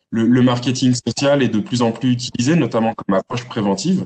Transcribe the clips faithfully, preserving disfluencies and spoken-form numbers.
le, le marketing social est de plus en plus utilisé, notamment comme approche préventive.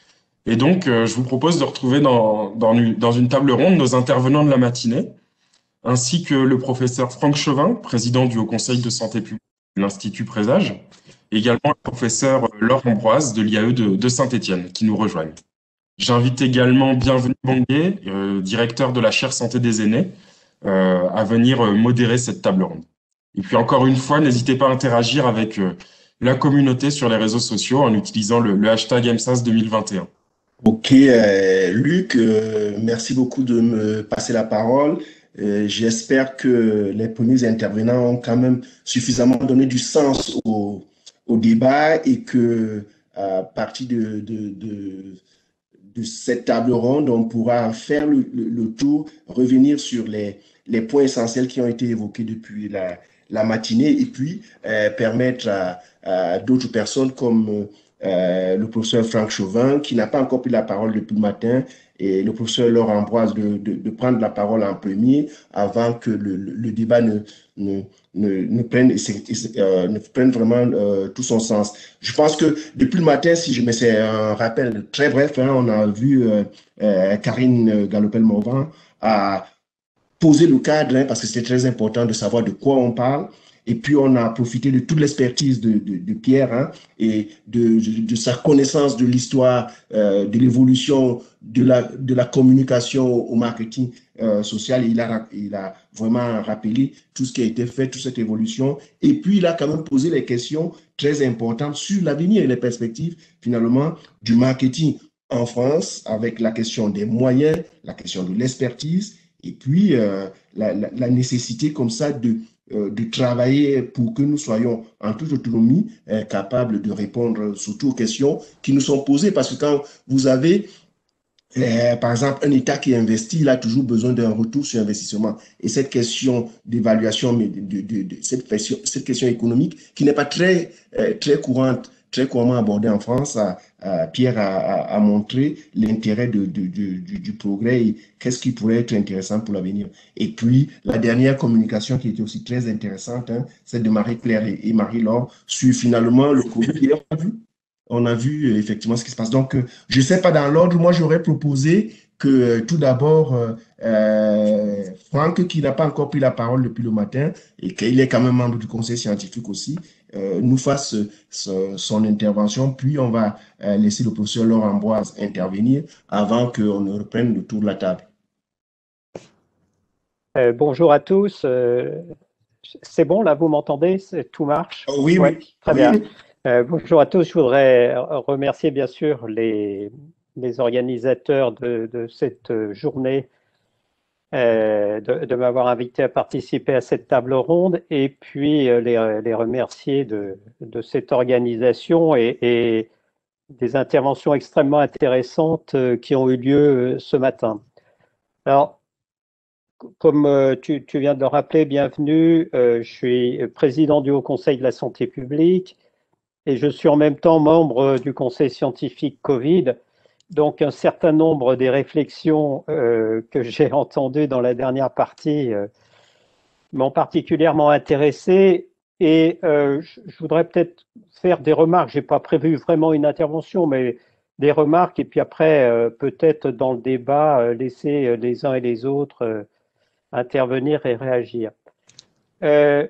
Et donc, euh, je vous propose de retrouver dans, dans, une, dans une table ronde nos intervenants de la matinée, ainsi que le professeur Franck Chauvin, président du Haut Conseil de santé publique de l'Institut Présage, et également le professeur Laure Ambroise de l'I A E de, de Saint-Étienne, qui nous rejoignent. J'invite également Bienvenue Bongué, euh, directeur de la chaire santé des aînés, euh, à venir euh, modérer cette table ronde. Et puis encore une fois, n'hésitez pas à interagir avec euh, la communauté sur les réseaux sociaux en utilisant le, le hashtag M S A S deux mille vingt et un. Ok, euh, Luc, euh, merci beaucoup de me passer la parole. Euh, j'espère que les premiers intervenants ont quand même suffisamment donné du sens au, au débat et que à partir de, de, de, de cette table ronde, on pourra faire le, le, le tour, revenir sur les, les points essentiels qui ont été évoqués depuis la, la matinée et puis euh, permettre à, à d'autres personnes comme euh, le professeur Franck Chauvin, qui n'a pas encore pris la parole depuis le matin, et le professeur Laure Ambroise de, de, de prendre la parole en premier avant que le, le, le débat ne, ne, ne, ne, prenne, euh, ne prenne vraiment euh, tout son sens. Je pense que depuis le matin, si je me c'est un rappel très bref, hein, on a vu euh, euh, Karine Galopel-Morvan à poser le cadre, hein, parce que c'est très important de savoir de quoi on parle. Et puis, on a profité de toute l'expertise de, de, de Pierre, hein, et de, de, de sa connaissance de l'histoire, euh, de l'évolution de la, de la communication au marketing euh, social. Il a, il a vraiment rappelé tout ce qui a été fait, toute cette évolution. Et puis, il a quand même posé les questions très importantes sur l'avenir et les perspectives, finalement, du marketing en France, avec la question des moyens, la question de l'expertise, et puis euh, la, la, la nécessité comme ça de euh, de travailler pour que nous soyons en toute autonomie euh, capables de répondre surtout aux questions qui nous sont posées. Parce que quand vous avez, euh, par exemple, un État qui investit, il a toujours besoin d'un retour sur investissement. Et cette question d'évaluation, mais de, de, de, de cette, question, cette question économique qui n'est pas très, euh, très courante, très couramment abordée en France, a, a, Pierre a, a, a montré l'intérêt de, de, de, du, du progrès et qu'est-ce qui pourrait être intéressant pour l'avenir. Et puis, la dernière communication qui était aussi très intéressante, hein, celle de Marie-Claire et, et Marie-Laure sur finalement le Covid. Et on a vu, on a vu euh, effectivement ce qui se passe. Donc, euh, je ne sais pas dans l'ordre, moi j'aurais proposé que euh, tout d'abord, euh, euh, Franck, qui n'a pas encore pris la parole depuis le matin et qu'il est quand même membre du conseil scientifique aussi, euh, nous fasse euh, son intervention, puis on va euh, laisser le professeur Laurent Ambroise intervenir avant qu'on ne reprenne le tour de la table. Euh, bonjour à tous. Euh, c'est bon, là, vous m'entendez? Tout marche? Oh, oui, Ouais, oui, très oui. bien. Euh, bonjour à tous. Je voudrais remercier bien sûr les, les organisateurs de, de cette journée euh, de, de m'avoir invité à participer à cette table ronde et puis euh, les, les remercier de, de cette organisation et, et des interventions extrêmement intéressantes euh, qui ont eu lieu euh, ce matin. Alors, comme euh, tu, tu viens de le rappeler, bienvenue. Euh, je suis président du Haut Conseil de la santé publique et je suis en même temps membre du Conseil scientifique Covid. Donc, un certain nombre des réflexions euh, que j'ai entendues dans la dernière partie euh, m'ont particulièrement intéressé. Et euh, je, je voudrais peut-être faire des remarques. Je n'ai pas prévu vraiment une intervention, mais des remarques. Et puis après, euh, peut-être dans le débat, euh, laisser les uns et les autres euh, intervenir et réagir. Euh,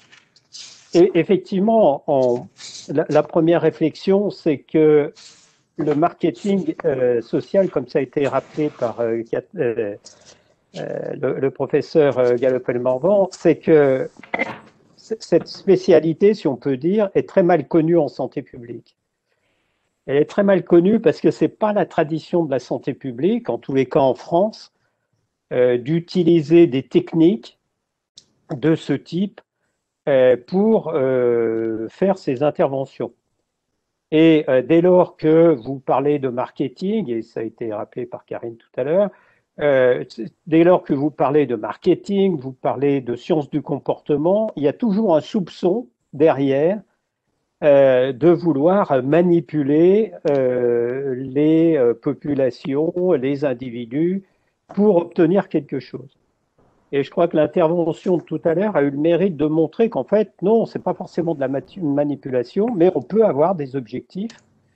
et effectivement, on, la, la, première réflexion, c'est que le marketing euh, social, comme ça a été rappelé par euh, euh, euh, le, le professeur euh, Galopel-Morvan, c'est que cette spécialité, si on peut dire, est très mal connue en santé publique. Elle est très mal connue parce que ce n'est pas la tradition de la santé publique, en tous les cas en France, euh, d'utiliser des techniques de ce type euh, pour euh, faire ces interventions. Et euh, dès lors que vous parlez de marketing, et ça a été rappelé par Karine tout à l'heure, euh, dès lors que vous parlez de marketing, vous parlez de sciences du comportement, il y a toujours un soupçon derrière euh, de vouloir manipuler euh, les euh, populations, les individus pour obtenir quelque chose. Et je crois que l'intervention de tout à l'heure a eu le mérite de montrer qu'en fait, non, c'est pas forcément de la manipulation, mais on peut avoir des objectifs.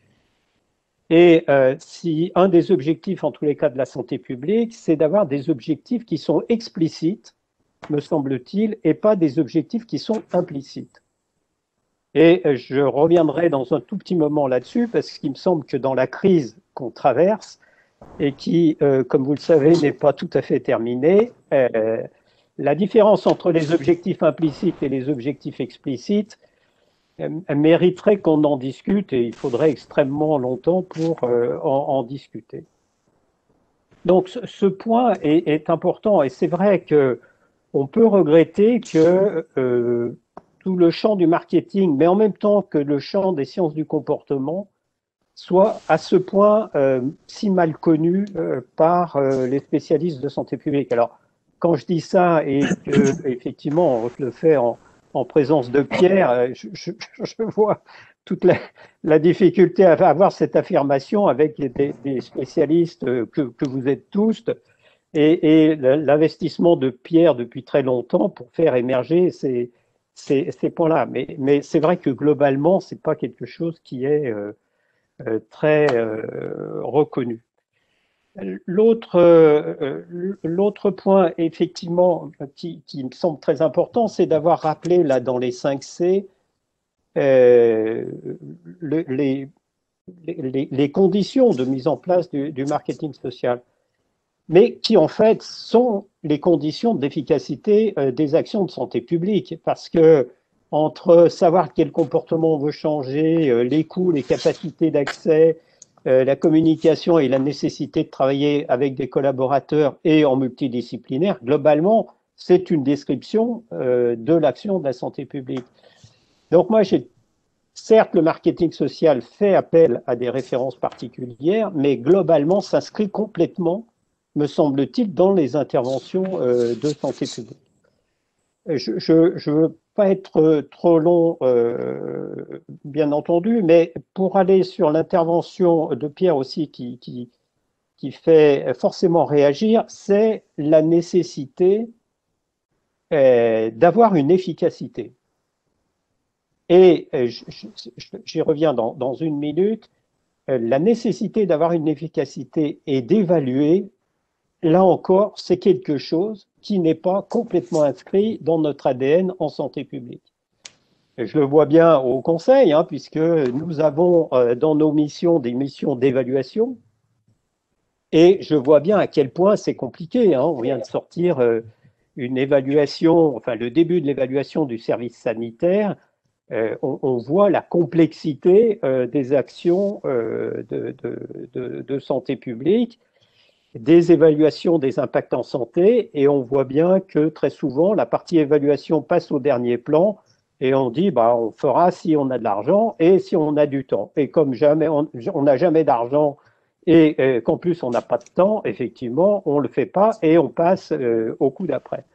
Et euh, si un des objectifs, en tous les cas de la santé publique, c'est d'avoir des objectifs qui sont explicites, me semble-t-il, et pas des objectifs qui sont implicites. Et je reviendrai dans un tout petit moment là-dessus, parce qu'il me semble que dans la crise qu'on traverse, et qui, euh, comme vous le savez, n'est pas tout à fait terminée, euh, la différence entre les objectifs implicites et les objectifs explicites euh, mériterait qu'on en discute, et il faudrait extrêmement longtemps pour euh, en, en discuter. Donc ce, ce point est, est important, et c'est vrai que on peut regretter que euh, tout le champ du marketing, mais en même temps que le champ des sciences du comportement, soit à ce point euh, si mal connu euh, par euh, les spécialistes de santé publique. Alors, quand je dis ça et que effectivement je le fais en, en présence de Pierre, je, je, je vois toute la, la difficulté à avoir cette affirmation avec des, des spécialistes que, que vous êtes tous, et, et l'investissement de Pierre depuis très longtemps pour faire émerger ces, ces, ces points-là. Mais, mais c'est vrai que globalement, c'est pas quelque chose qui est euh, euh, très euh, reconnu. L'autre euh, l'autre point, effectivement, qui, qui me semble très important, c'est d'avoir rappelé là dans les cinq C euh, le, les, les, les conditions de mise en place du, du marketing social, mais qui en fait sont les conditions d'efficacité euh, des actions de santé publique, parce que entre savoir quel comportement on veut changer, euh, les coûts, les capacités d'accès, euh, la communication et la nécessité de travailler avec des collaborateurs et en multidisciplinaire, globalement, c'est une description euh, de l'action de la santé publique. Donc moi, j'ai certes, le marketing social fait appel à des références particulières, mais globalement s'inscrit complètement, me semble-t-il, dans les interventions euh, de santé publique. Je ne veux pas être trop long, euh, bien entendu, mais pour aller sur l'intervention de Pierre aussi qui, qui, qui fait forcément réagir, c'est la nécessité euh, d'avoir une efficacité. Et euh, j'y reviens dans, dans une minute, euh, la nécessité d'avoir une efficacité et d'évaluer, là encore, c'est quelque chose qui n'est pas complètement inscrit dans notre A D N en santé publique. Et je le vois bien au Conseil, hein, puisque nous avons euh, dans nos missions des missions d'évaluation, et je vois bien à quel point c'est compliqué. Hein. On vient de sortir euh, une évaluation, enfin le début de l'évaluation du service sanitaire. Euh, on, on voit la complexité euh, des actions euh, de, de, de, de santé publique, des évaluations des impacts en santé, et on voit bien que très souvent, la partie évaluation passe au dernier plan, et on dit, bah, on fera si on a de l'argent et si on a du temps. Et comme jamais, on n'a jamais d'argent et euh, qu'en plus on n'a pas de temps, effectivement, on ne le fait pas et on passe euh, au coup d'après.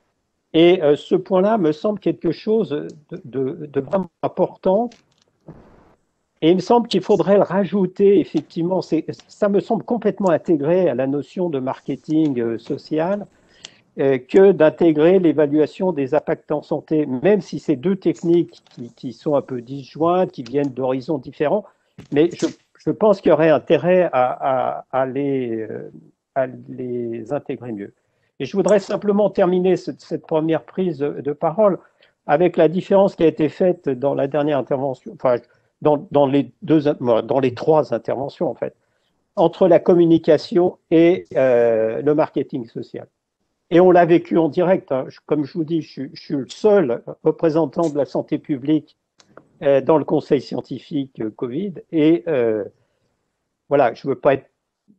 Et euh, ce point-là me semble quelque chose de, de, de vraiment important. Et il me semble qu'il faudrait le rajouter, effectivement, ça me semble complètement intégré à la notion de marketing euh, social, euh, que d'intégrer l'évaluation des impacts en santé, même si c'est deux techniques qui, qui sont un peu disjointes, qui viennent d'horizons différents, mais je, je pense qu'il y aurait intérêt à, à, à, les, à les intégrer mieux. Et je voudrais simplement terminer cette, cette première prise de, de parole avec la différence qui a été faite dans la dernière intervention, enfin, dans, dans, les deux, dans les trois interventions, en fait, entre la communication et euh, le marketing social. Et on l'a vécu en direct. Hein. Comme je vous dis, je, je suis le seul représentant de la santé publique euh, dans le conseil scientifique euh, Covid. Et euh, voilà, je veux pas être,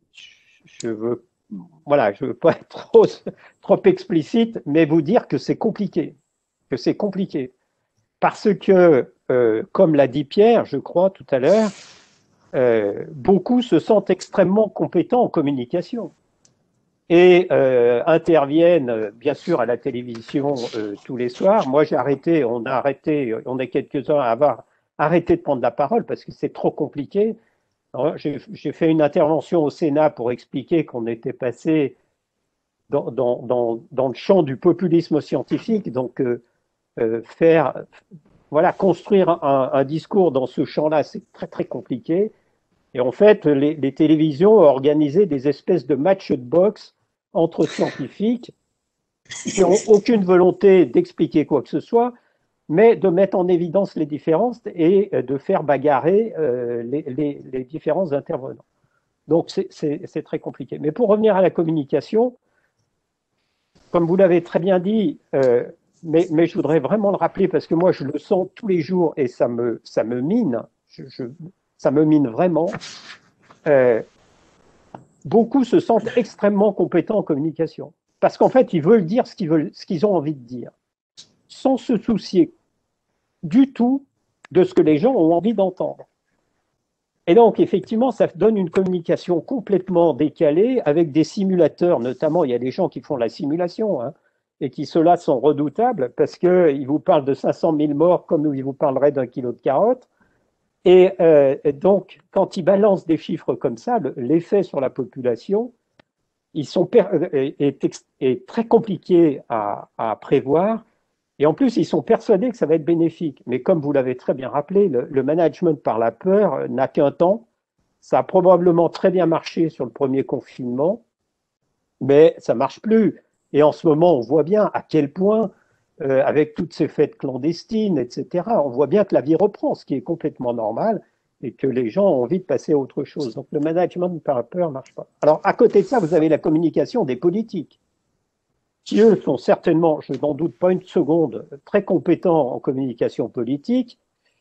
je veux Voilà, je ne veux pas être trop, trop explicite, mais vous dire que c'est compliqué, que c'est compliqué. Parce que, euh, comme l'a dit Pierre, je crois, tout à l'heure, euh, beaucoup se sentent extrêmement compétents en communication et euh, interviennent, bien sûr, à la télévision euh, tous les soirs. Moi, j'ai arrêté, on a arrêté, on est quelques-uns à avoir arrêté de prendre la parole parce que c'est trop compliqué. J'ai fait une intervention au Sénat pour expliquer qu'on était passé dans, dans, dans, dans le champ du populisme scientifique, donc euh, euh, faire, voilà, construire un, un discours dans ce champ-là, c'est très très compliqué. Et en fait, les, les télévisions ont organisé des espèces de matchs de boxe entre scientifiques qui n'ont aucune volonté d'expliquer quoi que ce soit, mais de mettre en évidence les différences et de faire bagarrer euh, les, les, les différents intervenants. Donc c'est très compliqué. Mais pour revenir à la communication, comme vous l'avez très bien dit, euh, mais, mais, je voudrais vraiment le rappeler parce que moi je le sens tous les jours et ça me, ça me mine, je, je, ça me mine vraiment. Euh, beaucoup se sentent extrêmement compétents en communication parce qu'en fait ils veulent dire ce qu'ils veulent, ce qu'ils ont envie de dire, sans se soucier du tout de ce que les gens ont envie d'entendre. Et donc, effectivement, ça donne une communication complètement décalée avec des simulateurs, notamment, il y a des gens qui font la simulation, hein, et qui, ceux-là, sont redoutables parce qu'ils vous parlent de cinq cent mille morts comme ils vous parleraient d'un kilo de carottes. Et euh, donc, quand ils balancent des chiffres comme ça, l'effet sur la population ils sont est, est, est très compliqué à, à prévoir. Et en plus, ils sont persuadés que ça va être bénéfique. Mais comme vous l'avez très bien rappelé, le, le management par la peur n'a qu'un temps. Ça a probablement très bien marché sur le premier confinement, mais ça ne marche plus. Et en ce moment, on voit bien à quel point, euh, avec toutes ces fêtes clandestines, et cetera, on voit bien que la vie reprend, ce qui est complètement normal, et que les gens ont envie de passer à autre chose. Donc le management par la peur ne marche pas. Alors, à côté de ça, vous avez la communication des politiques, qui, eux, sont certainement, je n'en doute pas une seconde, très compétents en communication politique.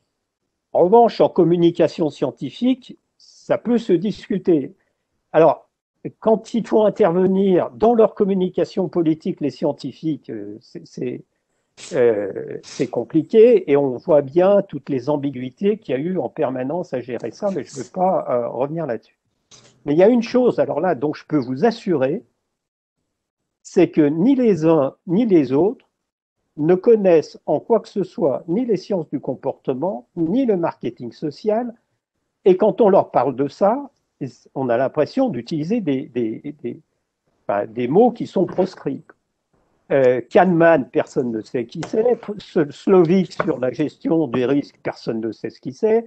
En revanche, en communication scientifique, ça peut se discuter. Alors, quand il faut intervenir dans leur communication politique, les scientifiques, c'est euh, compliqué et on voit bien toutes les ambiguïtés qu'il y a eu en permanence à gérer ça, mais je ne veux pas euh, revenir là-dessus. Mais il y a une chose, alors là, dont je peux vous assurer, c'est que ni les uns ni les autres ne connaissent en quoi que ce soit ni les sciences du comportement, ni le marketing social. Et quand on leur parle de ça, on a l'impression d'utiliser des, des, des, enfin, des mots qui sont proscrits. Euh, Kahneman, personne ne sait qui c'est. Slovic sur la gestion des risques, personne ne sait ce qu'il c'est.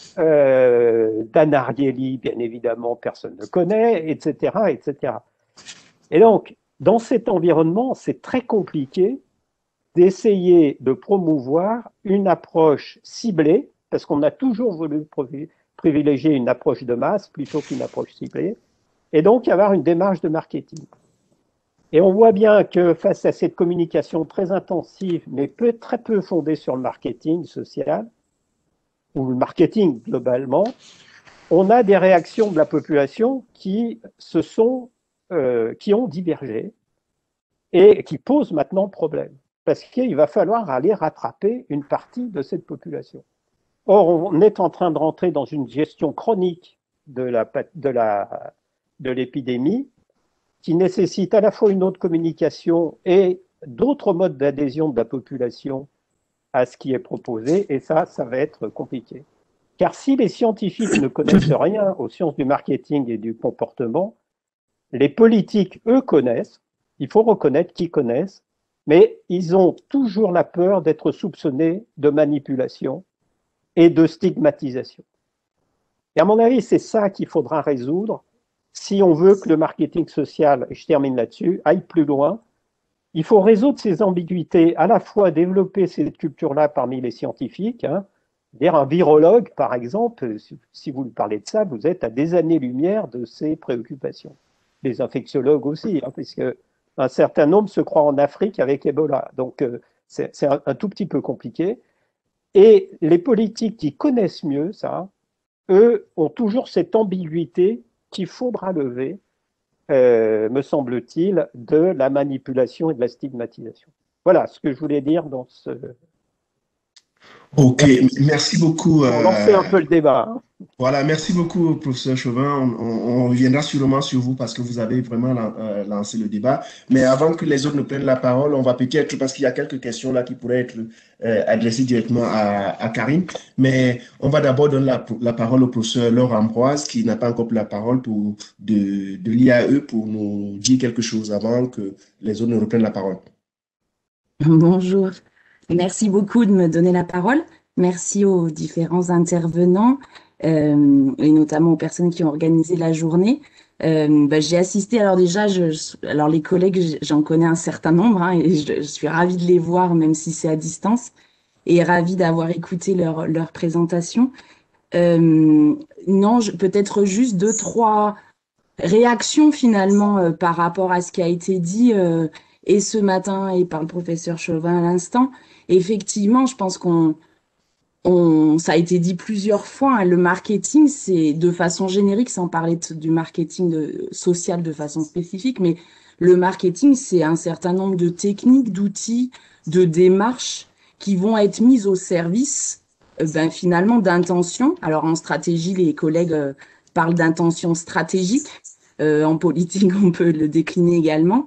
Euh, Dan Ariely, bien évidemment, personne ne connaît, et cetera, et cetera. Et donc, dans cet environnement, c'est très compliqué d'essayer de promouvoir une approche ciblée, parce qu'on a toujours voulu privilégier une approche de masse plutôt qu'une approche ciblée, et donc avoir une démarche de marketing. Et on voit bien que face à cette communication très intensive, mais peu, très peu fondée sur le marketing social, ou le marketing globalement, on a des réactions de la population qui, se sont, euh, qui ont divergé et qui posent maintenant problème. Parce qu'il va falloir aller rattraper une partie de cette population. Or, on est en train de rentrer dans une gestion chronique de la, de la, de l'épidémie qui nécessite à la fois une autre communication et d'autres modes d'adhésion de la population à ce qui est proposé, et ça, ça va être compliqué. Car si les scientifiques ne connaissent rien aux sciences du marketing et du comportement, les politiques, eux, connaissent, il faut reconnaître qu'ils connaissent, mais ils ont toujours la peur d'être soupçonnés de manipulation et de stigmatisation. Et à mon avis, c'est ça qu'il faudra résoudre si on veut que le marketing social, et je termine là-dessus, aille plus loin. Il faut résoudre ces ambiguïtés, à la fois développer cette culture-là parmi les scientifiques. Hein. Dire un virologue, par exemple, si vous lui parlez de ça, vous êtes à des années-lumière de ses préoccupations. Les infectiologues aussi, hein, puisque un certain nombre se croient en Afrique avec Ebola. Donc, euh, c'est un, un tout petit peu compliqué. Et les politiques qui connaissent mieux ça, eux, ont toujours cette ambiguïté qu'il faudra lever, euh, me semble-t-il, de la manipulation et de la stigmatisation. Voilà ce que je voulais dire dans ce... Ok, merci beaucoup. Pour lancer un euh, peu le débat. Hein. Voilà, merci beaucoup, professeur Chauvin. On, on- on reviendra sûrement sur vous parce que vous avez vraiment lan- euh, lancé le débat. Mais avant que les autres ne prennent la parole, on va peut-être, parce qu'il y a quelques questions là qui pourraient être euh, adressées directement à, à Karine. Mais on va d'abord donner la, la parole au professeur Laure Ambroise, qui n'a pas encore pris la parole pour, de, de l'I A E pour nous dire quelque chose avant que les autres ne reprennent la parole. Bonjour. Merci beaucoup de me donner la parole. Merci aux différents intervenants euh, et notamment aux personnes qui ont organisé la journée. Euh, bah, j'ai assisté, alors déjà, je, je- alors les collègues, j'en connais un certain nombre hein, et je, je suis ravie de les voir, même si c'est à distance, et ravie d'avoir écouté leur, leur présentation. Euh, non, je- peut-être juste deux, trois réactions finalement euh, par rapport à ce qui a été dit euh, et ce matin et par le professeur Chauvin à l'instant. Effectivement, je pense qu'on on, ça a été dit plusieurs fois, hein, le marketing, c'est de façon générique, sans parler de- du marketing de- social de façon spécifique, mais le marketing, c'est un certain nombre de techniques, d'outils, de démarches qui vont être mises au service, euh, ben, finalement, d'intentions. Alors, en stratégie, les collègues euh, parlent d'intentions stratégiques. Euh, en politique, on peut le décliner également.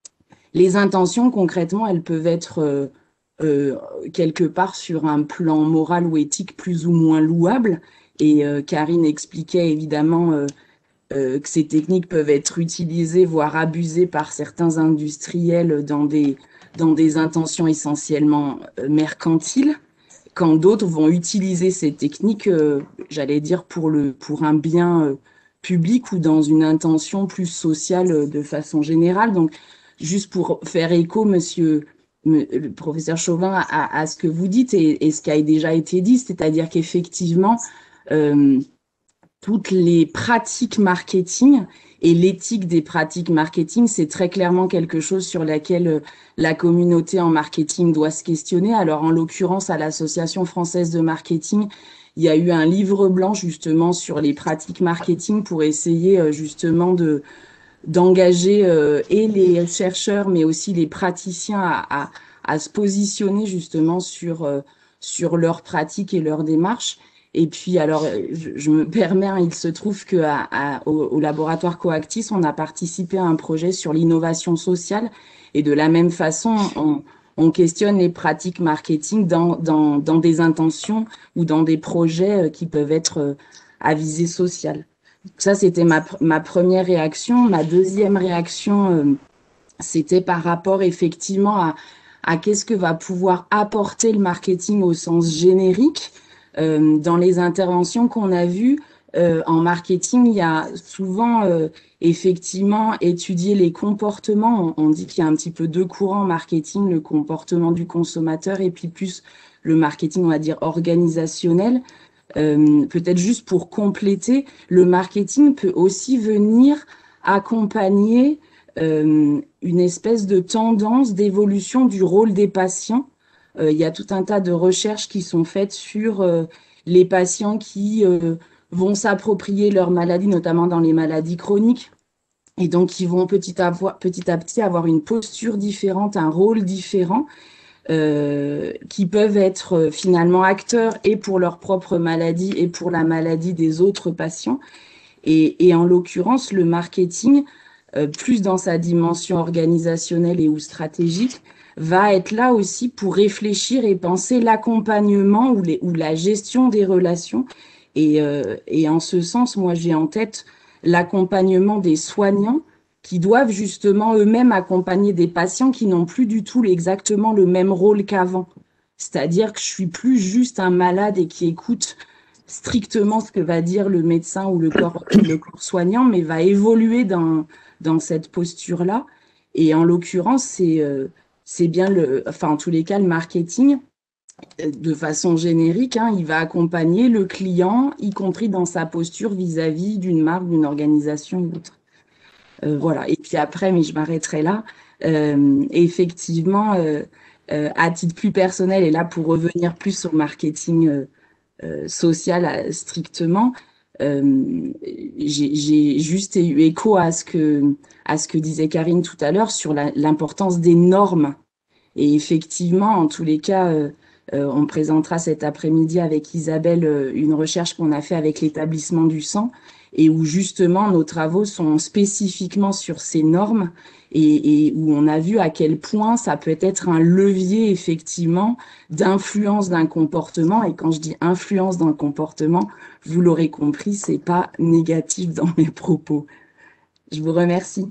Les intentions, concrètement, elles peuvent être euh, euh, quelque part sur un plan moral ou éthique plus ou moins louable. Et euh, Karine expliquait évidemment euh, euh, que ces techniques peuvent être utilisées, voire abusées par certains industriels dans des, dans des intentions essentiellement euh, mercantiles, quand d'autres vont utiliser ces techniques, euh, j'allais dire, pour, le, pour un bien euh, public ou dans une intention plus sociale euh, de façon générale. Donc, juste pour faire écho, monsieur me- le professeur Chauvin, à, à ce que vous dites et, et ce qui a déjà été dit, c'est-à-dire qu'effectivement, euh, toutes les pratiques marketing et l'éthique des pratiques marketing, c'est très clairement quelque chose sur laquelle euh, la communauté en marketing doit se questionner. Alors, en l'occurrence, à l'Association française de marketing, il y a eu un livre blanc justement sur les pratiques marketing pour essayer euh, justement de d'engager euh, et les chercheurs, mais aussi les praticiens à, à, à se positionner justement sur, euh, sur leurs pratiques et leurs démarches. Et puis, alors, je, je me permets, hein, il se trouve que à, à, au, au laboratoire Coactis, on a participé à un projet sur l'innovation sociale. Et de la même façon, on, on questionne les pratiques marketing dans, dans, dans des intentions ou dans des projets qui peuvent être à visée sociale. Ça, c'était ma, ma première réaction. Ma deuxième réaction, euh, c'était par rapport effectivement à, à qu'est-ce que va pouvoir apporter le marketing au sens générique. Euh, dans les interventions qu'on a vues euh, en marketing, il y a souvent euh, effectivement étudié les comportements. On, on dit qu'il y a un petit peu deux courants en marketing, le comportement du consommateur et puis plus le marketing, on va dire, organisationnel. Euh, peut-être juste pour compléter, le marketing peut aussi venir accompagner euh, une espèce de tendance d'évolution du rôle des patients. Euh, il y a tout un tas de recherches qui sont faites sur euh, les patients qui euh, vont s'approprier leur maladie, notamment dans les maladies chroniques, et donc qui vont petit à, petit à petit avoir une posture différente, un rôle différent. Euh, qui peuvent être euh, finalement acteurs et pour leur propre maladie et pour la maladie des autres patients. Et, et en l'occurrence, le marketing, euh, plus dans sa dimension organisationnelle et ou stratégique, va être là aussi pour réfléchir et penser l'accompagnement ou, les, ou la gestion des relations. Et, euh, et en ce sens, moi, j'ai en tête l'accompagnement des soignants qui doivent justement eux-mêmes accompagner des patients qui n'ont plus du tout exactement le même rôle qu'avant. C'est-à-dire que je suis plus juste un malade et qui écoute strictement ce que va dire le médecin ou le corps, le corps soignant, mais va évoluer dans, dans cette posture-là. Et en l'occurrence, c'est euh, c'est bien le, enfin en tous les cas, le marketing, de façon générique, hein, il va accompagner le client, y compris dans sa posture vis-à-vis d'une marque, d'une organisation ou autre. Euh, voilà. Et puis après, mais je m'arrêterai là. Euh, effectivement, euh, euh, à titre plus personnel, et là pour revenir plus au marketing euh, euh, social euh, strictement, euh, j'ai juste eu écho à ce que à ce que disait Karine tout à l'heure sur l'importance des normes. Et effectivement, en tous les cas, euh, Euh, on présentera cet après-midi avec Isabelle euh, une recherche qu'on a fait avec l'établissement du sang et où justement nos travaux sont spécifiquement sur ces normes et, et où on a vu à quel point ça peut être un levier effectivement d'influence d'un comportement. Et quand je dis influence d'un comportement, vous l'aurez compris, c'est pas négatif dans mes propos. Je vous remercie.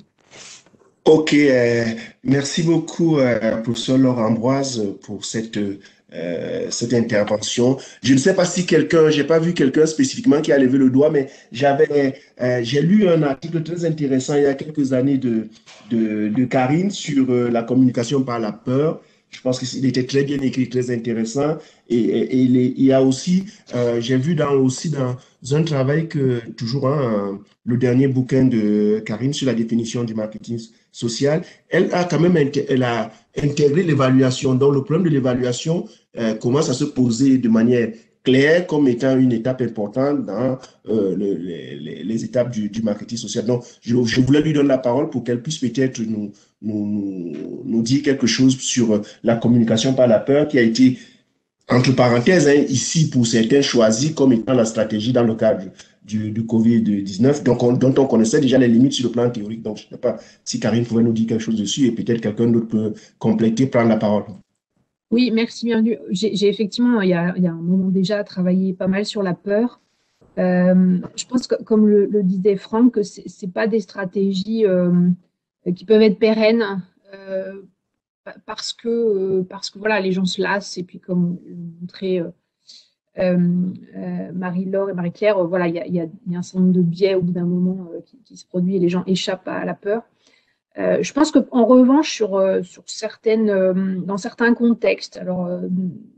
Ok, euh, merci beaucoup, euh, professeur Laure Ambroise, pour cette, euh, cette intervention. Je ne sais pas si quelqu'un, j'ai pas vu quelqu'un spécifiquement qui a levé le doigt, mais j'avais, euh, j'ai lu un article très intéressant il y a quelques années de, de, de Karine sur euh, la communication par la peur. Je pense qu'il était très bien écrit, très intéressant. Et, et, et il, est- il y a aussi, euh, j'ai vu dans, aussi dans un travail que, toujours, hein, le dernier bouquin de Karine sur la définition du marketing social, elle a quand même inté- elle a intégré l'évaluation. Donc, le problème de l'évaluation euh, commence à se poser de manière claire comme étant une étape importante dans euh, le- les, les- les étapes du, du marketing social. Donc, je, je voulais lui donner la parole pour qu'elle puisse peut-être nous, nous, nous, nous dire quelque chose sur la communication par la peur qui a été, entre parenthèses, hein, ici pour certains choisi comme étant la stratégie dans le cadre du, du covid dix-neuf, donc on, dont on connaissait déjà les limites sur le plan théorique. Donc, je ne sais pas si Karine pouvait nous dire quelque chose dessus et peut-être quelqu'un d'autre peut compléter, prendre la parole. Oui, merci, bienvenue. J'ai j'ai effectivement, il y a, il y a un moment déjà, travaillé pas mal sur la peur. Euh, je pense que, comme le, le disait Franck, que c'est c'est pas des stratégies euh, qui peuvent être pérennes euh, parce que, euh, parce que voilà, les gens se lassent et puis comme l'ont montré euh, euh, euh, Marie-Laure et Marie-Claire, euh, voilà, il y a, il y a- il y a un certain nombre de biais au bout d'un moment euh, qui, qui se produit et les gens échappent à la peur. Euh, je pense qu'en revanche, sur, euh, sur certaines, euh, dans certains contextes, alors euh,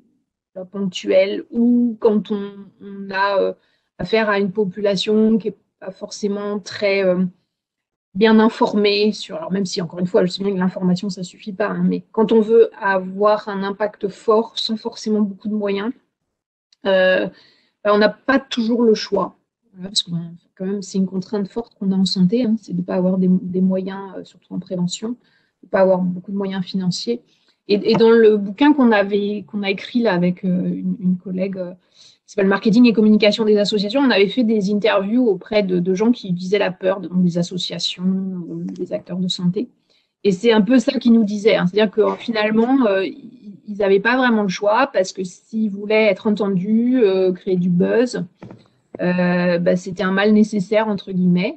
ponctuels ou quand on, on a euh, affaire à une population qui n'est pas forcément très euh, bien informée sur, alors même si encore une fois, je sais bien que l'information ça suffit pas, hein, mais quand on veut avoir un impact fort sans forcément beaucoup de moyens, euh, ben, on n'a pas toujours le choix. Voilà, parce que quand même, c'est une contrainte forte qu'on a en santé, hein, c'est de ne pas avoir des, des moyens, euh, surtout en prévention, de ne pas avoir beaucoup de moyens financiers. Et, et dans le bouquin qu'on avait, qu'on a écrit là avec euh, une, une collègue euh, qui s'appelle Marketing et communication des associations, on avait fait des interviews auprès de, de gens qui utilisaient la peur, donc des associations, euh, des acteurs de santé. Et c'est un peu ça qu'ils nous disaient, hein. C'est-à-dire que finalement, euh, ils n'avaient pas vraiment le choix parce que s'ils voulaient être entendus, euh, créer du buzz, euh, bah, c'était un mal nécessaire, entre guillemets.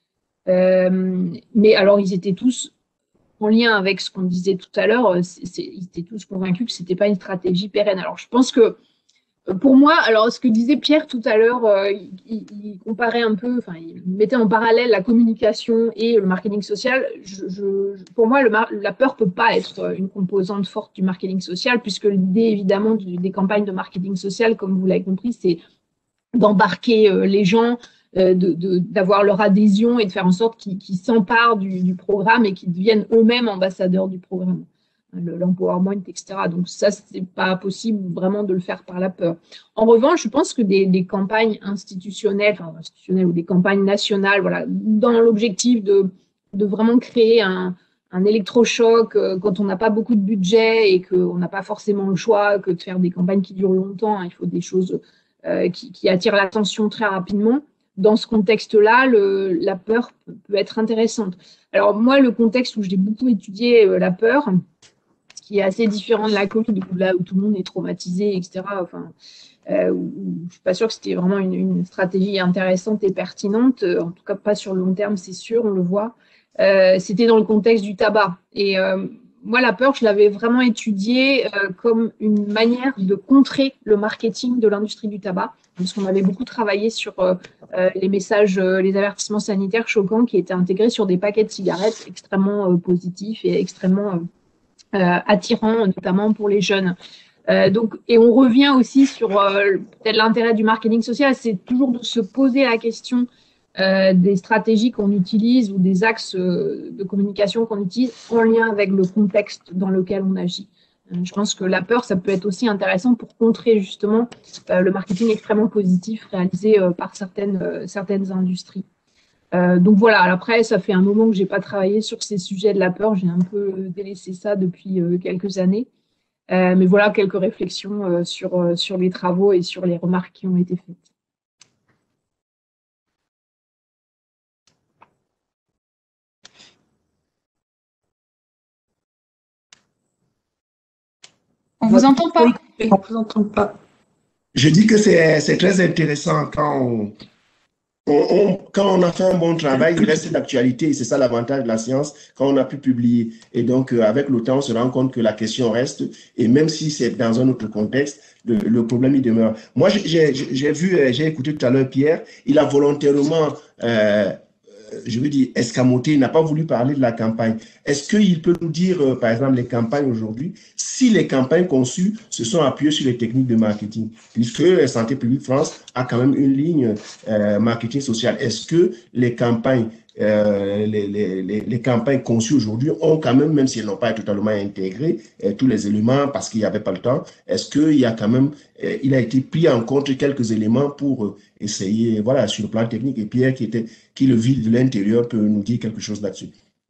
Euh, mais alors, ils étaient tous en lien avec ce qu'on disait tout à l'heure, ils étaient tous convaincus que ce n'était pas une stratégie pérenne. Alors, je pense que pour moi, alors ce que disait Pierre tout à l'heure, euh, il, il comparait un peu, enfin, il mettait en parallèle la communication et le marketing social. Je, je, pour moi, le, la peur peut pas être une composante forte du marketing social, puisque l'idée évidemment du, des campagnes de marketing social, comme vous l'avez compris, c'est d'embarquer euh, les gens, euh, d'avoir de, de, leur adhésion et de faire en sorte qu'ils qu'ils s'emparent du, du programme et qu'ils deviennent eux-mêmes ambassadeurs du programme. L'empowerment, et cetera. Donc ça, c'est pas possible vraiment de le faire par la peur. En revanche, je pense que des, des campagnes institutionnelles, enfin institutionnelles ou des campagnes nationales, voilà, dans l'objectif de, de vraiment créer un, un électrochoc euh, quand on n'a pas beaucoup de budget et qu'on n'a pas forcément le choix que de faire des campagnes qui durent longtemps, hein, il faut des choses euh, qui, qui attirent l'attention très rapidement. Dans ce contexte-là, la peur peut, peut être intéressante. Alors moi, le contexte où j'ai beaucoup étudié euh, la peur, qui est assez différent de la Covid, là où tout le monde est traumatisé, et cetera. Enfin, euh, où, où je ne suis pas sûre que c'était vraiment une, une stratégie intéressante et pertinente, en tout cas pas sur le long terme, c'est sûr, on le voit. Euh, c'était dans le contexte du tabac. Et euh, moi, la peur, je l'avais vraiment étudiée euh, comme une manière de contrer le marketing de l'industrie du tabac, parce qu'on avait beaucoup travaillé sur euh, les messages, euh, les avertissements sanitaires choquants qui étaient intégrés sur des paquets de cigarettes extrêmement euh, positifs et extrêmement euh, Euh, attirant, notamment pour les jeunes. Euh, donc, et on revient aussi sur euh, peut-être l'intérêt du marketing social, c'est toujours de se poser la question euh, des stratégies qu'on utilise ou des axes euh, de communication qu'on utilise en lien avec le contexte dans lequel on agit. Euh, je pense que la peur, ça peut être aussi intéressant pour contrer justement euh, le marketing extrêmement positif réalisé euh, par certaines, euh, certaines industries. Euh, donc voilà, après, ça fait un moment que je n'ai pas travaillé sur ces sujets de la peur. J'ai un peu délaissé ça depuis euh, quelques années. Euh, mais voilà quelques réflexions euh, sur, euh, sur les travaux et sur les remarques qui ont été faites. On vous entend pas. On vous entend pas. Je dis que c'est c'est très intéressant quand on, on- on- quand on a fait un bon travail, il reste d'actualité. C'est ça l'avantage de la science quand on a pu publier. Et donc, euh, avec le temps, on se rend compte que la question reste. Et même si c'est dans un autre contexte, le, le problème, il demeure. Moi, j'ai j'ai- j'ai vu, euh, j'ai écouté tout à l'heure Pierre, il a volontairement, euh, je veux dire, escamoté, il n'a pas voulu parler de la campagne. Est-ce qu'il peut nous dire, euh, par exemple, les campagnes aujourd'hui, si les campagnes conçues se sont appuyées sur les techniques de marketing, puisque euh, Santé publique France a quand même une ligne euh, marketing social. Est-ce que les campagnes, euh, les, les, les, les campagnes conçues aujourd'hui ont quand même, même si elles n'ont pas totalement intégré euh, tous les éléments parce qu'il n'y avait pas le temps, est-ce qu'il y a quand même, euh, il a été pris en compte quelques éléments pour euh, essayer, voilà, sur le plan technique. Et Pierre, qui était, qui le vit de l'intérieur, peut nous dire quelque chose là-dessus.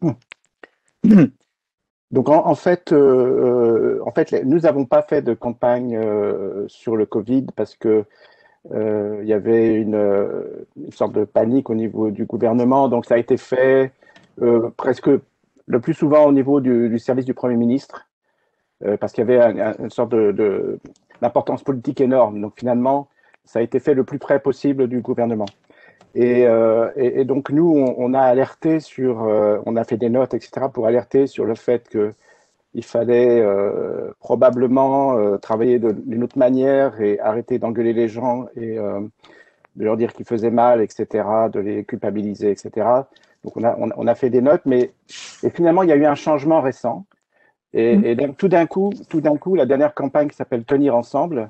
Donc en, en fait, euh, en fait, nous n'avons pas fait de campagne euh, sur le Covid parce que euh, il y avait une, une sorte de panique au niveau du gouvernement. Donc ça a été fait euh, presque le plus souvent au niveau du, du service du Premier ministre euh, parce qu'il y avait un, un, une sorte de, de d'importance politique énorme. Donc finalement, ça a été fait le plus près possible du gouvernement. Et, euh, et, et donc nous, on, on a alerté sur, euh, on a fait des notes, et cetera, pour alerter sur le fait que il fallait euh, probablement euh, travailler d'une autre manière et arrêter d'engueuler les gens et euh, de leur dire qu'ils faisaient mal, et cetera, de les culpabiliser, et cetera. Donc on a, on, on a fait des notes, mais et finalement il y a eu un changement récent. Et, mmh. et donc, tout d'un coup, tout d'un coup, la dernière campagne qui s'appelle Tenir ensemble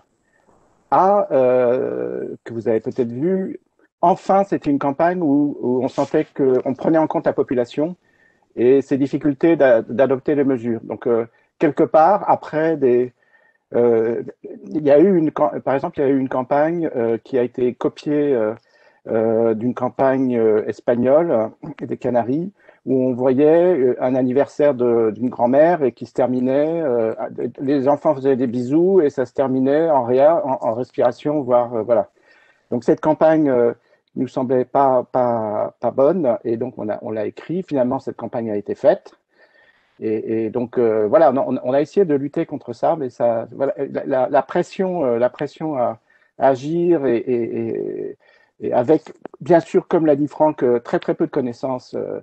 a, euh, que vous avez peut-être vu, enfin, c'était une campagne où, où on sentait qu'on prenait en compte la population et ses difficultés d'adopter les mesures. Donc, euh, quelque part, après des... Euh, il y a eu une, par exemple, il y a eu une campagne euh, qui a été copiée euh, euh, d'une campagne euh, espagnole euh, des Canaries, où on voyait un anniversaire d'une grand-mère et qui se terminait, euh, les enfants faisaient des bisous et ça se terminait en, réa, en, en respiration, voire euh, voilà. Donc cette campagne euh, nous semblait pas, pas, pas bonne et donc on l'a on a écrit. Finalement, cette campagne a été faite. Et, et donc euh, voilà, on, on a essayé de lutter contre ça, mais ça, voilà, la, la pression, euh, la pression à, à agir et, et, et, et avec, bien sûr, comme l'a dit Franck, très très peu de connaissances euh,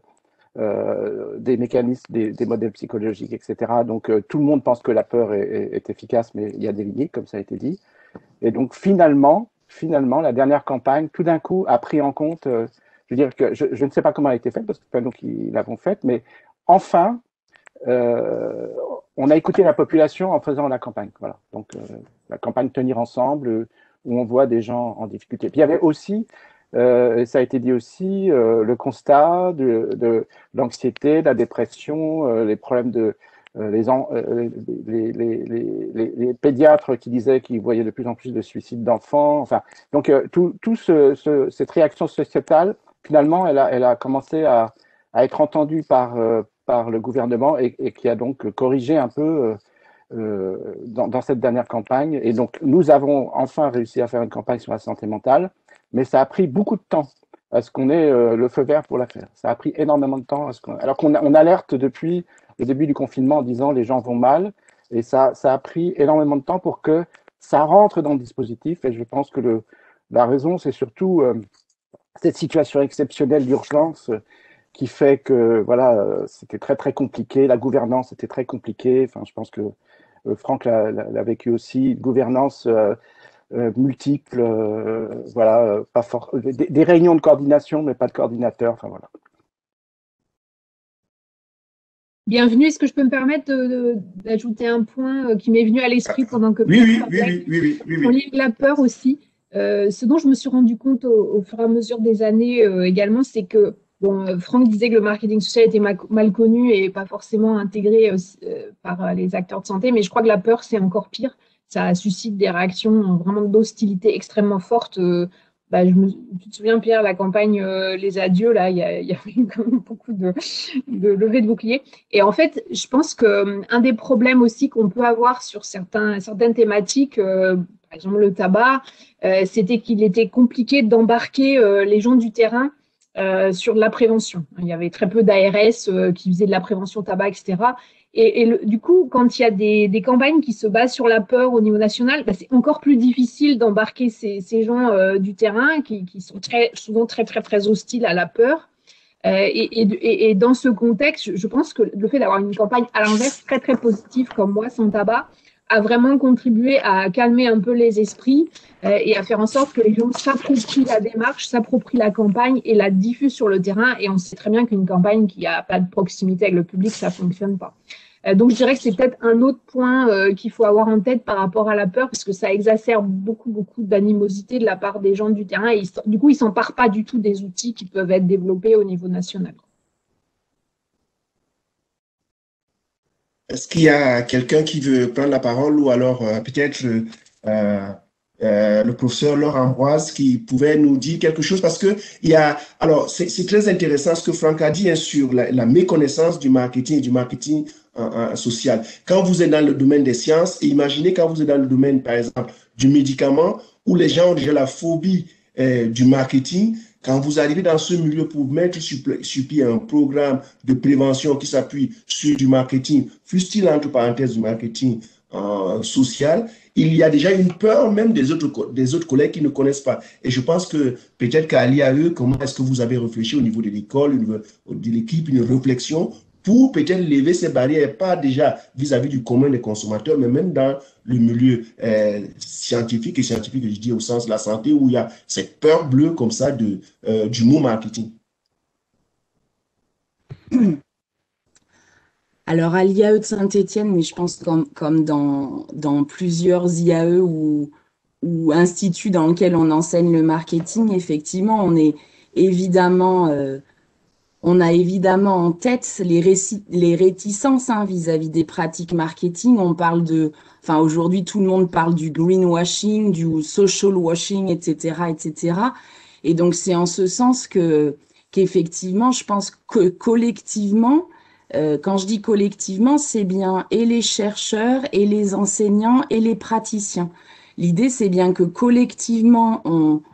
euh, des mécanismes, des, des modèles psychologiques, et cetera. Donc euh, tout le monde pense que la peur est, est, est efficace, mais il y a des limites, comme ça a été dit. Et donc finalement, finalement, la dernière campagne, tout d'un coup, a pris en compte. Euh, je veux dire que je, je ne sais pas comment elle a été faite parce que c'est pas nous qui l'avons faite, mais enfin. Euh, on a écouté la population en faisant la campagne. Voilà. Donc, euh, la campagne Tenir ensemble, euh, où on voit des gens en difficulté. Puis il y avait aussi, euh, et ça a été dit aussi, euh, le constat de, de l'anxiété, de la dépression, euh, les problèmes de. Euh, les, en, euh, les, les, les, les, les pédiatres qui disaient qu'ils voyaient de plus en plus de suicides d'enfants. Enfin, donc, euh, tout, tout ce, ce, cette réaction sociétale, finalement, elle a, elle a commencé à, à être entendue par. Euh, par le gouvernement et, et qui a donc corrigé un peu euh, dans, dans cette dernière campagne. Et donc, nous avons enfin réussi à faire une campagne sur la santé mentale, mais ça a pris beaucoup de temps à ce qu'on ait euh, le feu vert pour la faire. Ça a pris énormément de temps. À ce qu'on... Alors qu'on on alerte depuis le début du confinement en disant les gens vont mal, et ça, ça a pris énormément de temps pour que ça rentre dans le dispositif. Et je pense que le, la raison, c'est surtout euh, cette situation exceptionnelle d'urgence qui fait que voilà, c'était très très compliqué, la gouvernance était très compliquée. Enfin, je pense que euh, Franck l'a vécu aussi, une gouvernance euh, euh, multiple, euh, voilà, euh, pas fort, des, des réunions de coordination, mais pas de coordinateur. Enfin voilà. Bienvenue. Est-ce que je peux me permettre d'ajouter un point qui m'est venu à l'esprit pendant que oui, oui, oui, oui, oui, oui, oui, oui. La peur aussi. Euh, ce dont je me suis rendu compte au, au fur et à mesure des années euh, également, c'est que bon, Franck disait que le marketing social était mal, mal connu et pas forcément intégré euh, par les acteurs de santé, mais je crois que la peur, c'est encore pire. Ça suscite des réactions vraiment d'hostilité extrêmement fortes. Euh, bah, je me, tu te souviens, Pierre, la campagne euh, Les Adieux, là, il y, a, il y avait quand même beaucoup de, de levées de boucliers. Et en fait, je pense que un des problèmes aussi qu'on peut avoir sur certains, certaines thématiques, euh, par exemple le tabac, euh, c'était qu'il était compliqué d'embarquer euh, les gens du terrain euh, sur de la prévention. Il y avait très peu d'A R S euh, qui faisaient de la prévention tabac, et cetera. Et, et le, du coup, quand il y a des, des campagnes qui se basent sur la peur au niveau national, bah, c'est encore plus difficile d'embarquer ces, ces gens euh, du terrain qui, qui sont très, souvent très, très, très hostiles à la peur. Euh, et, et, et dans ce contexte, je pense que le fait d'avoir une campagne à l'inverse très, très positive comme moi, sans tabac, a vraiment contribué à calmer un peu les esprits euh, et à faire en sorte que les gens s'approprient la démarche, s'approprient la campagne et la diffusent sur le terrain. Et on sait très bien qu'une campagne qui n'a pas de proximité avec le public, ça ne fonctionne pas. Euh, donc, je dirais que c'est peut-être un autre point euh, qu'il faut avoir en tête par rapport à la peur, parce que ça exacerbe beaucoup, beaucoup d'animosité de la part des gens du terrain. Et ils, du coup, ils ne s'emparent pas du tout des outils qui peuvent être développés au niveau national. Est-ce qu'il y a quelqu'un qui veut prendre la parole ou alors euh, peut-être euh, euh, le professeur Laure Ambroise qui pouvait nous dire quelque chose parce que il y a, alors c'est très intéressant ce que Franck a dit hein, sur la, la méconnaissance du marketing et du marketing euh, euh, social. Quand vous êtes dans le domaine des sciences, et imaginez quand vous êtes dans le domaine par exemple du médicament où les gens ont déjà la phobie euh, du marketing. Quand vous arrivez dans ce milieu pour mettre sur, sur pied un programme de prévention qui s'appuie sur du marketing, fût-il entre parenthèses du marketing euh, social, il y a déjà une peur même des autres, des autres collègues qui ne connaissent pas. Et je pense que peut-être qu'à l'I A E, comment est-ce que vous avez réfléchi au niveau de l'école, au niveau de l'équipe, une réflexion pour peut-être lever ces barrières, pas déjà vis-à-vis du commun des consommateurs, mais même dans le milieu euh, scientifique et scientifique, je dis au sens de la santé, où il y a cette peur bleue comme ça de, euh, du mot marketing. Alors, à l'I A E de Saint-Étienne, mais je pense comme, comme dans, dans plusieurs I A E ou, ou instituts dans lesquels on enseigne le marketing, effectivement, on est évidemment... Euh, On a évidemment en tête les, réci- les réticences hein, vis-à-vis des pratiques marketing. On parle de, enfin aujourd'hui tout le monde parle du greenwashing, du social washing, et cetera, et cetera. Et donc c'est en ce sens que qu'effectivement, je pense que collectivement, euh, quand je dis collectivement, c'est bien et les chercheurs et les enseignants et les praticiens. L'idée c'est bien que collectivement on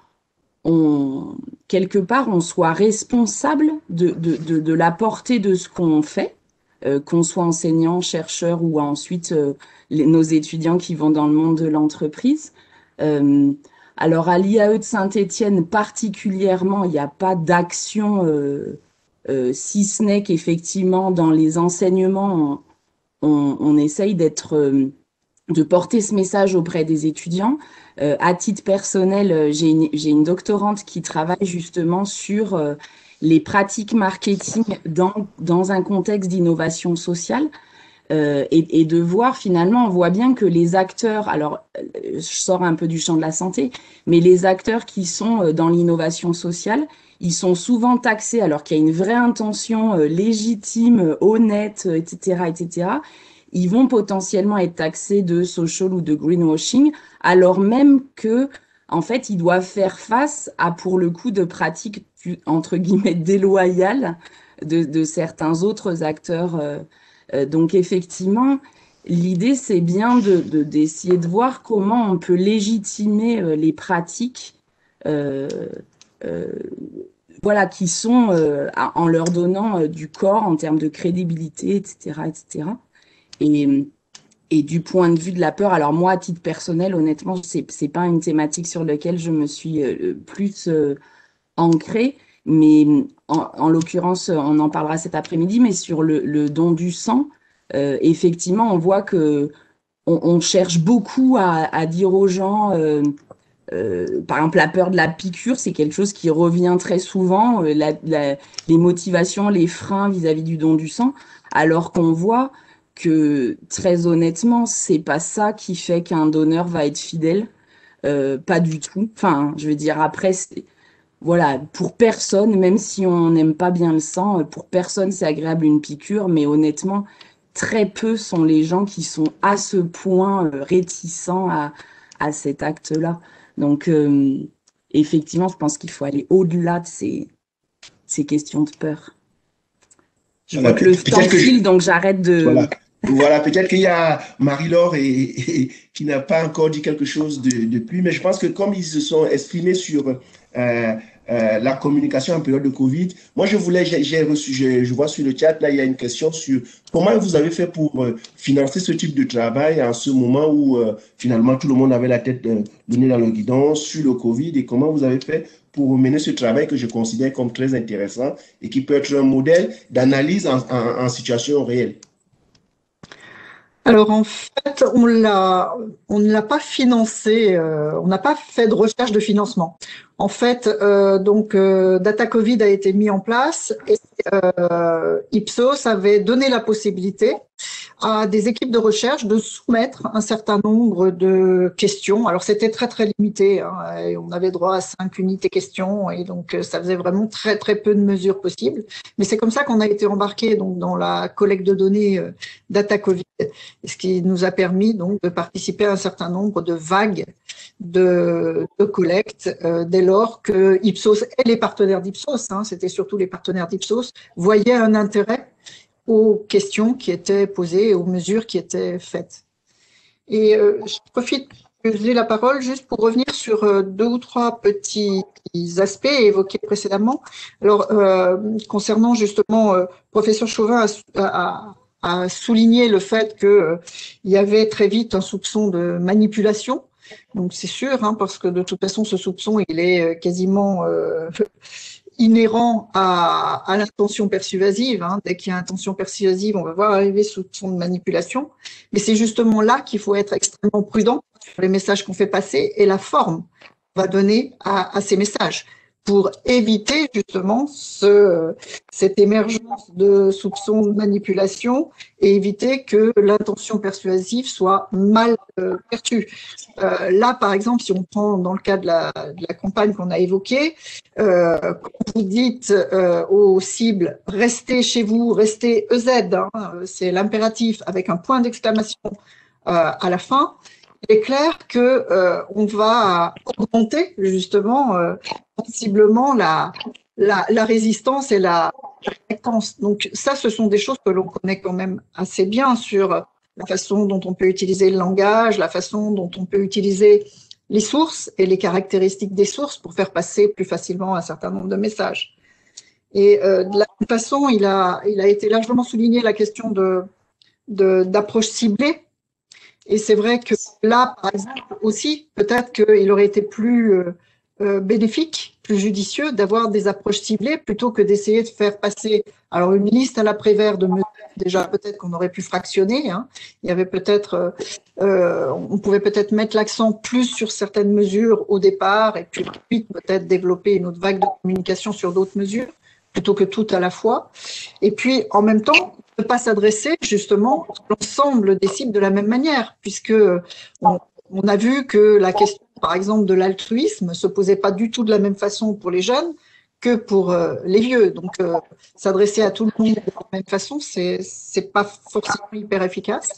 on, quelque part, on soit responsable de, de, de, de la portée de ce qu'on fait, euh, qu'on soit enseignant, chercheur ou ensuite euh, les, nos étudiants qui vont dans le monde de l'entreprise. Euh, alors, à l'I A E de Saint-Étienne particulièrement, il n'y a pas d'action, euh, euh, si ce n'est qu'effectivement, dans les enseignements, on, on, on essaye d'être... Euh, de porter ce message auprès des étudiants. Euh, à titre personnel, euh, j'ai une, j'ai une doctorante qui travaille justement sur euh, les pratiques marketing dans, dans un contexte d'innovation sociale. Euh, et, et de voir finalement, on voit bien que les acteurs, alors euh, je sors un peu du champ de la santé, mais les acteurs qui sont euh, dans l'innovation sociale, ils sont souvent taxés alors qu'il y a une vraie intention euh, légitime, euh, honnête, euh, et cetera, et cetera. Ils vont potentiellement être taxés de social ou de greenwashing, alors même que, en fait, ils doivent faire face à, pour le coup, de pratiques, entre guillemets, déloyales de, de certains autres acteurs. Euh, euh, donc, effectivement, l'idée, c'est bien de, de, d'essayer de voir comment on peut légitimer euh, les pratiques euh, euh, voilà, qui sont, euh, en leur donnant euh, du corps en termes de crédibilité, et cetera, et cetera. Et, et du point de vue de la peur, alors moi, à titre personnel, honnêtement, c'est c'est pas une thématique sur laquelle je me suis euh, plus euh, ancrée, mais en, en l'occurrence, on en parlera cet après-midi, mais sur le, le don du sang, euh, effectivement, on voit que on, on cherche beaucoup à, à dire aux gens, euh, euh, par exemple, la peur de la piqûre, c'est quelque chose qui revient très souvent, euh, la, la, les motivations, les freins vis-à-vis du don du sang, alors qu'on voit que très honnêtement, c'est pas ça qui fait qu'un donneur va être fidèle, euh, pas du tout. Enfin, je veux dire, après, voilà, pour personne, même si on n'aime pas bien le sang, pour personne c'est agréable une piqûre, mais honnêtement, très peu sont les gens qui sont à ce point euh, réticents à, à cet acte-là. Donc, euh, effectivement, je pense qu'il faut aller au-delà de ces, ces questions de peur. Je Voilà, vois que le peut-être temps que je- file, donc j'arrête de... Voilà. Voilà, peut-être qu'il y a Marie-Laure et, et- qui n'a pas encore dit quelque chose de, de plus, mais je pense que comme ils se sont exprimés sur euh, euh, la communication en période de Covid, moi je voulais, j'ai j'ai reçu, je, je vois sur le chat, là il y a une question sur comment vous avez fait pour euh, financer ce type de travail en ce moment où euh, finalement tout le monde avait la tête euh, donnée dans le guidon sur le Covid et comment vous avez fait pour mener ce travail que je considère comme très intéressant et qui peut être un modèle d'analyse en, en- en situation réelle. Alors en fait, on l'a, on ne l'a pas financé, euh, on n'a pas fait de recherche de financement. En fait, euh, donc euh, Data Covid a été mis en place et euh, Ipsos avait donné la possibilité à des équipes de recherche de soumettre un certain nombre de questions. Alors c'était très très limité, hein, et on avait droit à cinq unités questions et donc ça faisait vraiment très très peu de mesures possibles. Mais c'est comme ça qu'on a été embarqué donc dans la collecte de données euh, Data Covid, ce qui nous a permis donc de participer à un certain nombre de vagues de, de collecte euh, dès lors que Ipsos et les partenaires d'Ipsos, hein, c'était surtout les partenaires d'Ipsos, voyaient un intérêt aux questions qui étaient posées et aux mesures qui étaient faites. Et euh, je profite que j'ai la parole juste pour revenir sur euh, deux ou trois petits aspects évoqués précédemment. Alors, euh, concernant justement, euh, professeur Chauvin a, a, a souligné le fait qu'il euh, y avait très vite un soupçon de manipulation. Donc c'est sûr, hein, parce que de toute façon, ce soupçon, il est quasiment euh, inhérent à, à l'intention persuasive. Hein. Dès qu'il y a intention persuasive, on va voir arriver sous son de manipulation. Mais c'est justement là qu'il faut être extrêmement prudent sur les messages qu'on fait passer et la forme qu'on va donner à, à ces messages pour éviter justement ce, cette émergence de soupçons de manipulation et éviter que l'intention persuasive soit mal euh, perçue. Euh, là, par exemple, si on prend dans le cas de la, de la campagne qu'on a évoquée, euh, quand vous dites euh, aux cibles « restez chez vous, restez E Z hein, », c'est l'impératif avec un point d'exclamation euh, à la fin, il est clair que euh, on va augmenter justement euh, sensiblement la, la, la résistance et la réactance. Donc ça, ce sont des choses que l'on connaît quand même assez bien sur la façon dont on peut utiliser le langage, la façon dont on peut utiliser les sources et les caractéristiques des sources pour faire passer plus facilement un certain nombre de messages. Et euh, de la même façon, il a, il a été largement souligné la question de, de, d'approche ciblée. Et c'est vrai que là, par exemple, aussi, peut-être qu'il aurait été plus euh, euh, bénéfique, plus judicieux d'avoir des approches ciblées plutôt que d'essayer de faire passer alors une liste à la Prévert de mesures. Déjà, peut-être qu'on aurait pu fractionner. Hein. Il y avait peut-être, euh, on pouvait peut-être mettre l'accent plus sur certaines mesures au départ et puis ensuite peut-être développer une autre vague de communication sur d'autres mesures plutôt que toutes à la fois. Et puis, en même temps, ne pas s'adresser justement à l'ensemble des cibles de la même manière, puisque on, on a vu que la question, par exemple, de l'altruisme se posait pas du tout de la même façon pour les jeunes que pour euh, les vieux. Donc, euh, s'adresser à tout le monde de la même façon, c'est c'est pas forcément hyper efficace.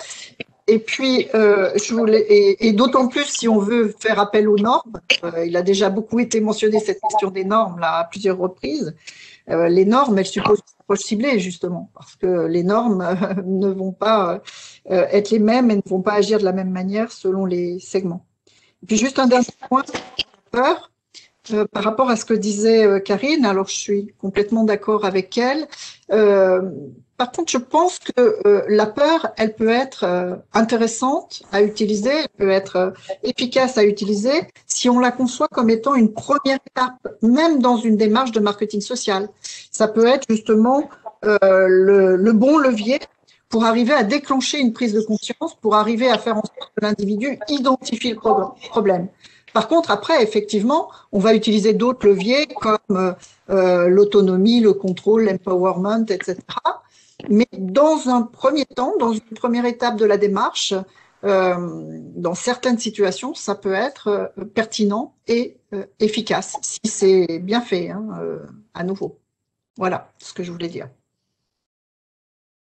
Et puis, euh, je voulais, et, et d'autant plus si on veut faire appel aux normes, euh, il a déjà beaucoup été mentionné cette question des normes là à plusieurs reprises. Euh, les normes, elles supposent une approche ciblée justement, parce que les normes euh, ne vont pas euh, être les mêmes et ne vont pas agir de la même manière selon les segments. Et puis juste un dernier point, peur. Euh, par rapport à ce que disait euh, Karine, alors je suis complètement d'accord avec elle. Euh, par contre, je pense que euh, la peur, elle peut être euh, intéressante à utiliser, elle peut être euh, efficace à utiliser si on la conçoit comme étant une première étape, même dans une démarche de marketing social. Ça peut être justement euh, le, le bon levier pour arriver à déclencher une prise de conscience, pour arriver à faire en sorte que l'individu identifie le problème. Par contre, après, effectivement, on va utiliser d'autres leviers comme euh, l'autonomie, le contrôle, l'empowerment, et cetera. Mais dans un premier temps, dans une première étape de la démarche, euh, dans certaines situations, ça peut être euh, pertinent et euh, efficace, si c'est bien fait, hein, euh, à nouveau. Voilà ce que je voulais dire.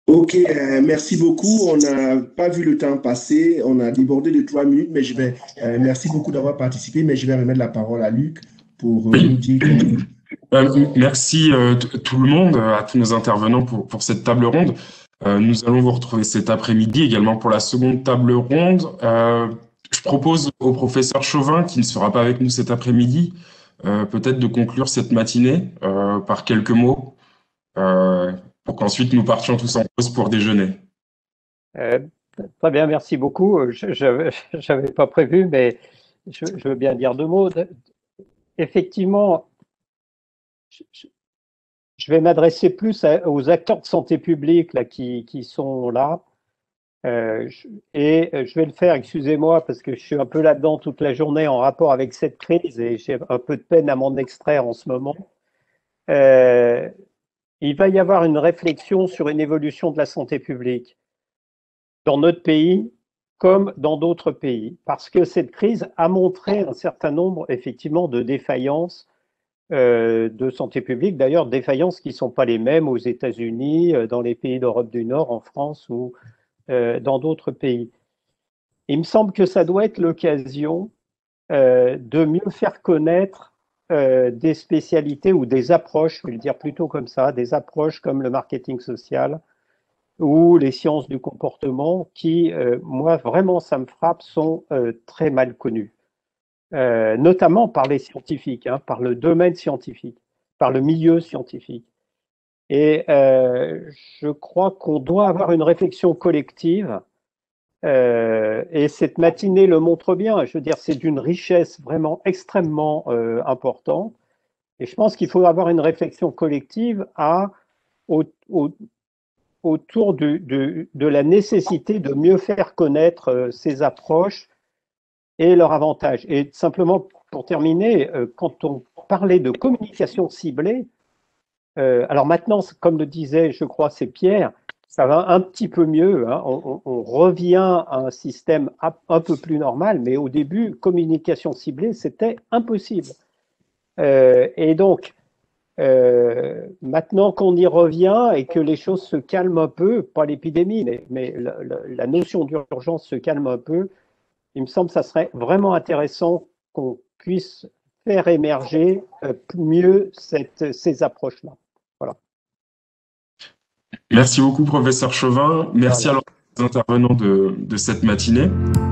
Ok, euh, merci beaucoup. On n'a pas vu le temps passer. On a débordé de trois minutes, mais je vais, euh, merci beaucoup d'avoir participé, mais je vais remettre la parole à Luc pour euh, nous Oui. dire quelques. Euh, merci euh, t- tout le monde, à tous nos intervenants pour, pour cette table ronde. Euh, nous allons vous retrouver cet après-midi également pour la seconde table ronde. Euh, je propose au professeur Chauvin, qui ne sera pas avec nous cet après-midi, euh, peut-être de conclure cette matinée euh, par quelques mots, euh, pour qu'ensuite nous partions tous en pause pour déjeuner. Euh, Très bien, merci beaucoup. Je n'avais pas prévu, mais je, je veux bien dire deux mots. Effectivement, je, je vais m'adresser plus à, aux acteurs de santé publique là, qui, qui sont là. Euh, je, et je vais le faire, excusez-moi, parce que je suis un peu là-dedans toute la journée en rapport avec cette crise et j'ai un peu de peine à m'en extraire en ce moment. Euh, il va y avoir une réflexion sur une évolution de la santé publique dans notre pays comme dans d'autres pays, parce que cette crise a montré un certain nombre, effectivement, de défaillances euh, de santé publique, d'ailleurs défaillances qui ne sont pas les mêmes aux États-Unis, dans les pays d'Europe du Nord, en France ou euh, dans d'autres pays. Il me semble que ça doit être l'occasion euh, de mieux faire connaître euh, des spécialités ou des approches, je vais le dire plutôt comme ça, des approches comme le marketing social ou les sciences du comportement qui, euh, moi, vraiment, ça me frappe, sont euh, très mal connues, euh, notamment par les scientifiques, hein, par le domaine scientifique, par le milieu scientifique. Et euh, je crois qu'on doit avoir une réflexion collective, euh, et cette matinée le montre bien. Je veux dire, c'est d'une richesse vraiment extrêmement euh, importante. Et je pense qu'il faut avoir une réflexion collective à, au, au, autour du, du, de la nécessité de mieux faire connaître euh, ces approches et leurs avantages. Et simplement, pour terminer, euh, quand on parlait de communication ciblée, euh, alors maintenant, comme le disait, je crois, c'est Pierre, ça va un petit peu mieux, hein. on, on, revient à un système un peu plus normal, mais au début, communication ciblée, c'était impossible. Euh, et donc, Euh, maintenant qu'on y revient et que les choses se calment un peu, pas l'épidémie, mais, mais la, la, la notion d'urgence se calme un peu, il me semble que ça serait vraiment intéressant qu'on puisse faire émerger euh, mieux cette, ces approches-là. Voilà. Merci beaucoup, professeur Chauvin. Merci à l'ensemble des intervenants de, de cette matinée.